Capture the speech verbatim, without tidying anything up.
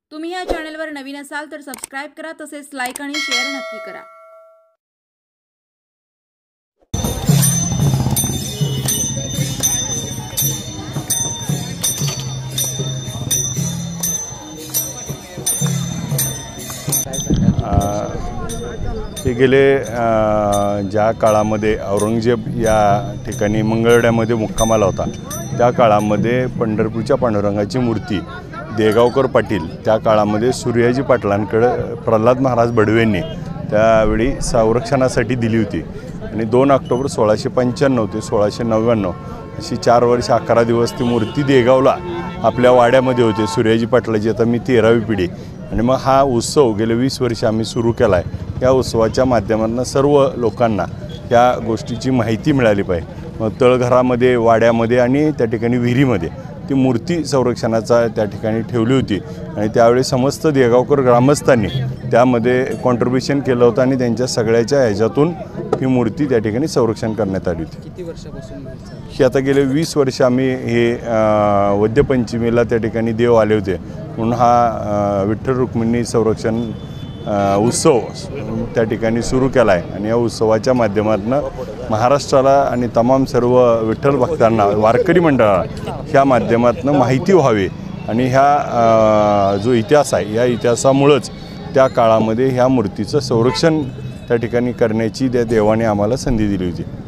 तुम्ही या चॅनलवर नवीन असाल तर सबस्क्राइब करा, तसेच लाईक आणि शेअर नक्की करा। हे गेले ज्या काळामध्ये औरंगजेब या ठिकाणी मंगळवेढ्यामध्ये मुक्कामाला होता त्या काळामध्ये पंढरपूरच्या पांडुरंगाची मूर्ती देगावकर पाटील त्या काळामध्ये सूर्याजी पाटलांकडे प्रल्हाद महाराज बडवेंनी त्यावेळी संरक्षणासाठी दिली होती आणि दोन ऑक्टोबर सोळाशे पंच्याण्णव ते सोळाशे नव्याण्णव अशी चार वर्ष अकरा दिवस ती मूर्ती देगावला आपल्या वाड्यामध्ये होते सूर्याजी पाटलाची। आता मी तेरावी पिढी आणि मग हा उत्सव गेले वीस वर्ष आम्ही सुरू केला आहे। या उत्सवाच्या माध्यमातून सर्व लोकांना या गोष्टीची माहिती मिळाली पाहिजे। मग तळघरामध्ये वाड्यामध्ये आणि त्या ठिकाणी विहिरीमध्ये ती मूर्ती संरक्षणाचा त्या ठिकाणी ठेवली होती आणि त्यावेळी समस्त देगावकर ग्रामस्थांनी त्यामध्ये कॉन्ट्रिब्युशन केलं होतं आणि त्यांच्या सगळ्याच्या ह्याच्यातून ही मूर्ती त्या ठिकाणी संरक्षण करण्यात आली होती। किती वर्षापासून ही आता गेले वीस वर्ष आम्ही हे वद्यपंचमीला त्या ठिकाणी देव आले होते म्हणून हा विठ्ठल रुक्मिणी संरक्षण उत्सव त्या ठिकाणी सुरू केला आहे आणि या उत्सवाच्या माध्यमातून महाराष्ट्राला आणि तमाम सर्व विठ्ठल भक्तांना वारकरी मंडळाला ह्या माध्यमातून माहिती व्हावी आणि ह्या जो इतिहास आहे या इतिहासामुळेच त्या काळामध्ये ह्या मूर्तीचं संरक्षण त्या ठिकाणी करण्याची त्या देवाने आम्हाला संधी दिली होती।